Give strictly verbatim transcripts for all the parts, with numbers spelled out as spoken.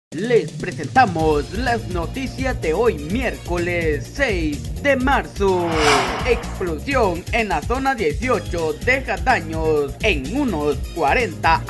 Les presentamos las noticias de hoy miércoles seis de marzo. Explosión en la zona dieciocho deja daños en unos cuarenta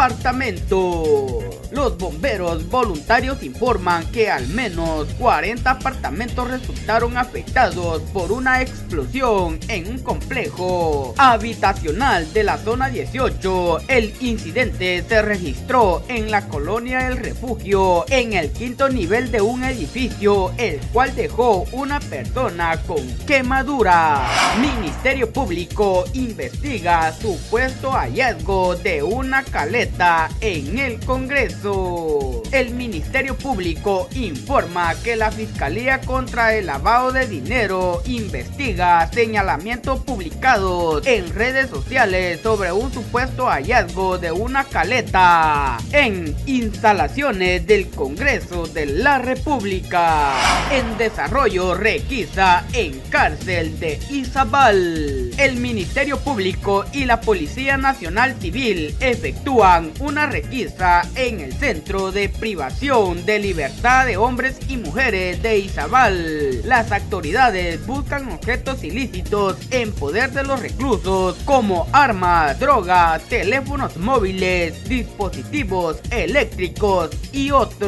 apartamentos. Los bomberos voluntarios informan que al menos cuarenta apartamentos resultaron afectados por una explosión en un complejo habitacional de la zona dieciocho. El incidente se registró en la colonia El Refugio, en el quinto nivel de un edificio, el cual dejó una persona con quemadura. Ministerio Público investiga supuesto hallazgo de una caleta en el Congreso. El Ministerio Público informa que la Fiscalía contra el lavado de dinero investiga señalamientos publicados en redes sociales sobre un supuesto hallazgo de una caleta en instalaciones del Congreso de la República. En desarrollo, requisa en cárcel de Izabal. El Ministerio Público y la Policía Nacional Civil efectúan una requisa en el Centro de Privación de Libertad de Hombres y Mujeres de Izabal. Las autoridades buscan objetos ilícitos en poder de los reclusos como armas, drogas, teléfonos móviles, dispositivos eléctricos y otros.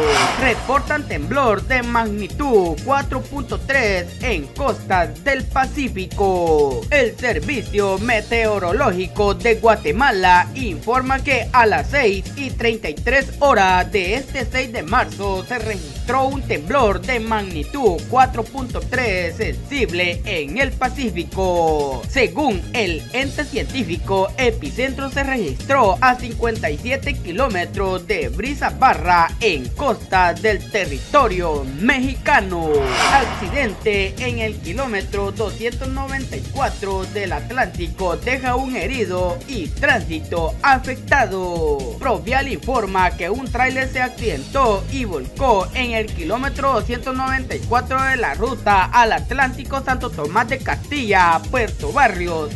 Reportan temblor de magnitud cuatro punto tres en costas del Pacífico. El Servicio Meteorológico de Guatemala informa que a las seis y treinta y tres horas de este seis de marzo se registró un temblor de magnitud cuatro punto tres sensible en el Pacífico. Según el ente científico, epicentro se registró a cincuenta y siete kilómetros de Brisa Barra en costa del territorio mexicano. Accidente en el kilómetro doscientos noventa y cuatro del Atlántico deja un herido y tránsito afectado. Provial informa que un tráiler se accidentó y volcó en el kilómetro doscientos noventa y cuatro de la ruta al Atlántico Santo Tomás de Castilla, Puerto Barrios,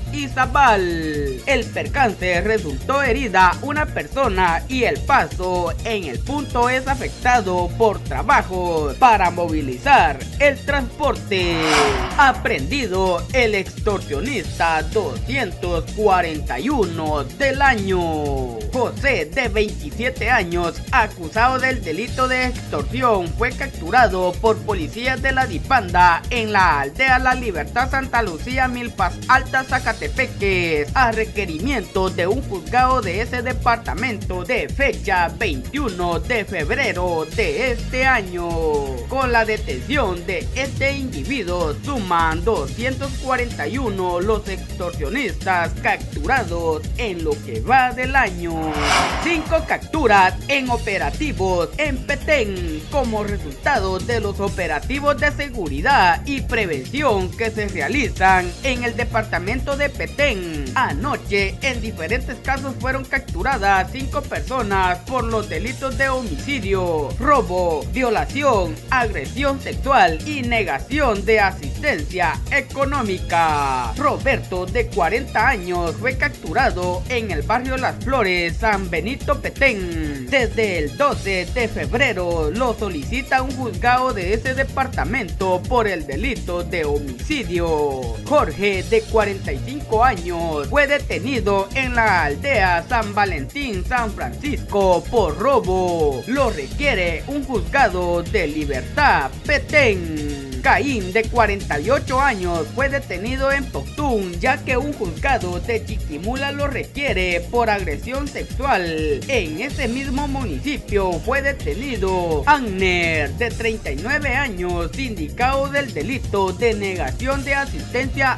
Izabal. El percance resultó herida una persona y el paso en el punto es afectado por trabajos para movilizar el transporte. Aprendido el extorsionista doscientos cuarenta y uno del año. José, de veintisiete años, acusado del delito de extorsión, fue capturado por policías de la Dipanda en la aldea La Libertad, Santa Lucía, Milpas Altas, Zacatepeques, a requerimiento de un juzgado de ese departamento de fecha veintiuno de febrero de este año. Con la detención de este individuo suman doscientos cuarenta y uno los extorsionistas capturados en lo que va del año. Cinco capturas en operativos en Petén como resultado de los operativos de seguridad y prevención que se realizan en el departamento de Petén. Anoche, en diferentes casos fueron capturadas cinco personas por los delitos de homicidio, robo, violación, agresión sexual y negación de asistencia económica. Roberto, de cuarenta años, fue capturado en el barrio Las Flores, San Benito, Petén. Desde el doce de febrero lo solicita un juzgado de ese departamento por el delito de homicidio. Jorge, de cuarenta y cinco años, fue detenido en la aldea San Valentín, San Francisco, por robo. Lo requiere un juzgado de Libertad, Petén. Caín, de cuarenta y ocho años, fue detenido en Poctún, ya que un juzgado de Chiquimula lo requiere por agresión sexual. En ese mismo municipio fue detenido Agner, de treinta y nueve años, sindicado del delito de negación de asistencia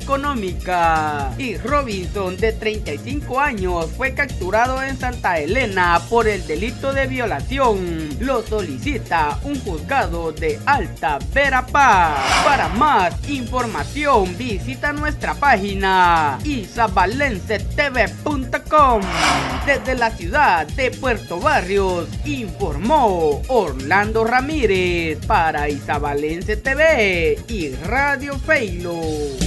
económica. Y Robinson, de treinta y cinco años, fue capturado en Santa Elena por el delito de violación. Lo solicita un juzgado de Alta Verapaz. Para más información visita nuestra página izabalense t v punto com. Desde la ciudad de Puerto Barrios informó Orlando Ramírez para Izabalense T V y Radio Feilo.